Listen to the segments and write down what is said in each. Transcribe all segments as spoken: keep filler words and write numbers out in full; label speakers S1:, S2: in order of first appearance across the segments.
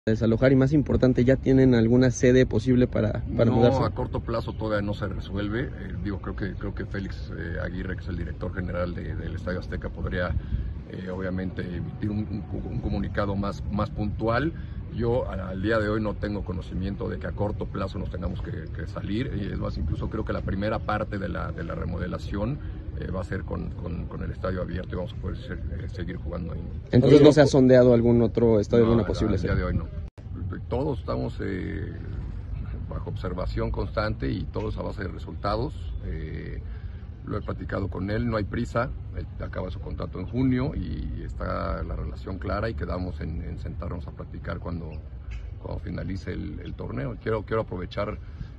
S1: Desalojar y más importante, ¿ya tienen alguna sede posible para, para
S2: no,
S1: mudarse?
S2: A corto plazo todavía no se resuelve. Eh, digo, creo que creo que Félix eh, Aguirre, que es el director general de, del Estadio Azteca, podría eh, obviamente emitir un, un, un comunicado más, más puntual. Yo al, al día de hoy no tengo conocimiento de que a corto plazo nos tengamos que, que salir, y es más, incluso creo que la primera parte de la, de la remodelación eh, va a ser con, con, con el estadio abierto y vamos a poder ser, eh, seguir jugando ahí.
S1: Entonces no se ha sondeado algún otro estadio,
S2: No,
S1: alguna posible
S2: al día
S1: sede.
S2: de hoy no. Todos estamos eh, bajo observación constante y todos a base de resultados. Eh, lo he platicado con él, no hay prisa, él acaba su contrato en junio y está la relación clara y quedamos en, en sentarnos a platicar cuando, cuando finalice el, el torneo. Quiero, quiero aprovechar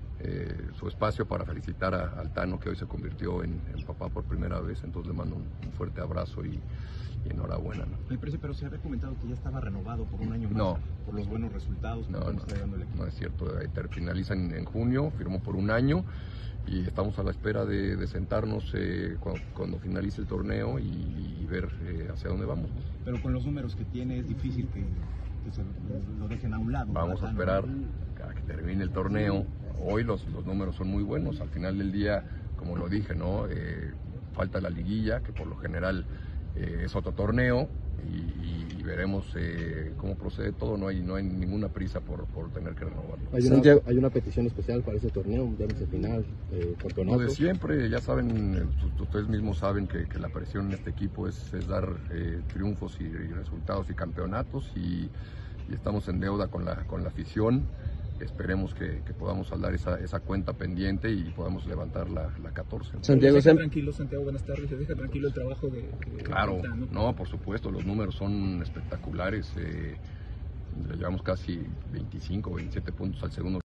S2: eh, su espacio para felicitar a Altano, que hoy se convirtió en, en papá por primera vez, entonces le mando un, un fuerte abrazo y, y enhorabuena, ¿no?
S3: El precio, pero se había comentado que ya estaba renovado por un año más,
S2: no,
S3: por los buenos resultados.
S2: No, no,
S3: está dando el equipo.
S2: No es cierto, finaliza en, en junio, firmó por un año y estamos a la espera de, de sentarnos eh, cuando, cuando finalice el torneo y, y ver eh, hacia dónde vamos.
S3: Pero con los números que tiene es difícil que, que se lo dejen a un lado.
S2: Vamos a esperar a que termine el torneo. Hoy los, los números son muy buenos, al final del día, como lo dije, ¿no? Eh, falta la liguilla, que por lo general eh, es otro torneo, y, y veremos eh, cómo procede todo. No hay, no hay ninguna prisa por, por tener que renovarlo.
S4: ¿Hay una, ¿Hay una petición especial para ese torneo, un llámese final, eh, campeonato?
S2: Lo de siempre, ya saben, ustedes mismos saben que, que la presión en este equipo es, es dar eh, triunfos y, y resultados y campeonatos, y, y estamos en deuda con la, con la afición. Esperemos que, que podamos saldar esa, esa cuenta pendiente y podamos levantar la, la catorce.
S5: Santiago, deja tranquilo, Santiago, buenas tardes. ¿Se deja tranquilo el trabajo de, de
S2: Claro,
S5: de ¿no?
S2: no, por supuesto, los números son espectaculares. Eh, le llevamos casi veinticinco, veintisiete puntos al segundo